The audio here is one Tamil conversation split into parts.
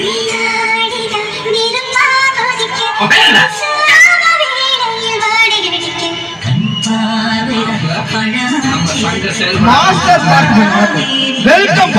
வெல்கம்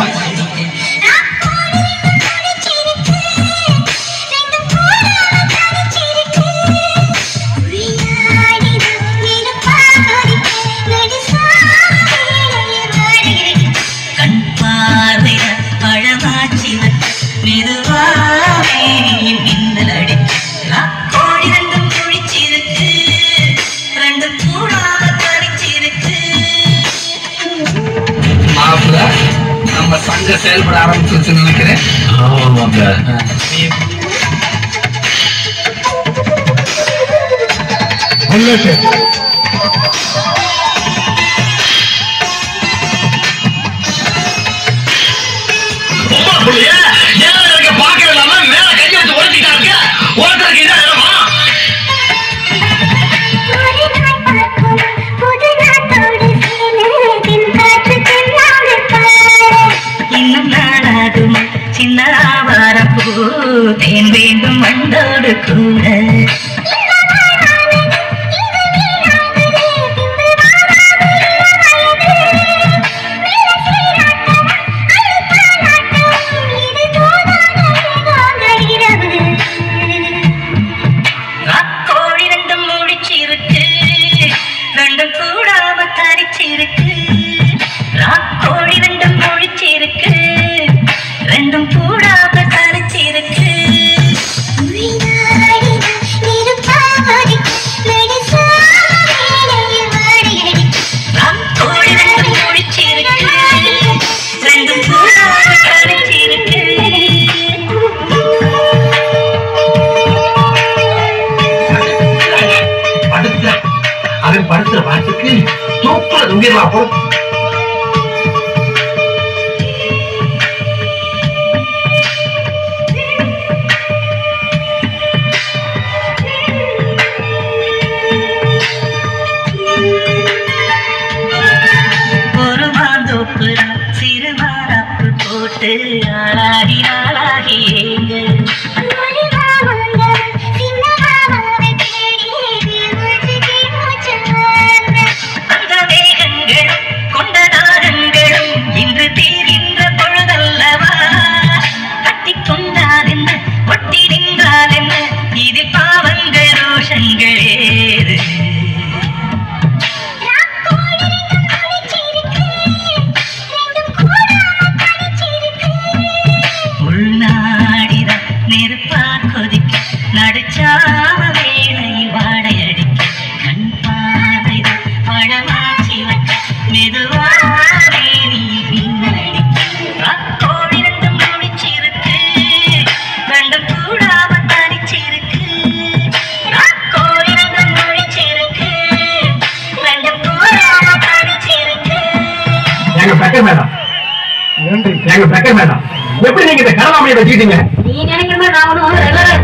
சங்க செயல்பட ஆரம்பிச்சு நினைக்கிறேன். பாக்க இல்லாம மேல கையை வச்சு உரட்டிட்டாங்க. உரட்டுறதுக்கு இதான் இடமா? சின்ன வரப்பூ தேன் வேண்டும் மண்டோடு கூட கோழி ரெண்டும் முடிச்சிருக்கு ரெண்டும் கூடாம தரிச்சிருக்கு. கோழி ரெண்டும் முடிச்சிருக்கு ரெண்டும் கூடாம தரிச்சிருக்கு. கோழி ரெண்டும் முடிச்சிருக்கு ரெண்டும் கூடாம தரிச்சிருக்கு. அவன் படுத்துற பாட்டுக்கு தூக்குல நுங்கிடலாம் போ. சிறுமாராப்பு போட்டு ஆளாகி ஆளாகி ஏங்க அந்த வேகங்களும் கொண்ட நாகங்களும் இன்று தீர்கின்ற பொழுதல்லவா. கட்டி கொண்டால் என்ன ஒட்டி நின்றால் என்ன இதில் பாவங்கள் ரோஷங்கள் ஏது. உள்நாடிதான் நெருப்பா கொதிக்க நடுச்சாம வேலை வாடையடிக்க கண் பாதைதான் பழமாச்சி வைக்க மெதுவாவே நீ பின்னடிக்க. கோழி ரெண்டும் முடிச்சிருக்கு ரெண்டும் கூடாம தனிச்சிருக்கு. கோழி ரெண்டும் முடிச்சிருக்கு ரெண்டும் கூடாம தனிச்சிருக்கு. எங்க பக்கம் மேடம் எப்படி நீங்க இந்த கனவாமையை வச்சுக்கிட்டீங்க? நீ நினைக்கிற மாதிரி நான்